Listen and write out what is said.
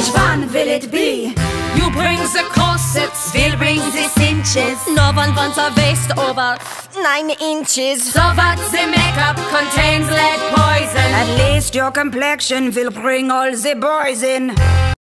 Which one will it be? You bring the corsets, We'll bring the cinches. no one wants a waist over 9 inches. So what the makeup contains lead poison. At least your complexion will bring all the boys in.